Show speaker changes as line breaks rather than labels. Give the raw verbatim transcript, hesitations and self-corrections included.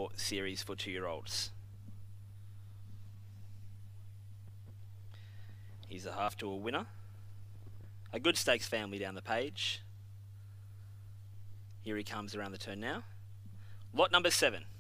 four series for two-year-olds. He's a half to a winner. A good stakes family down the page. Here he comes around the turn now. Lot number seven.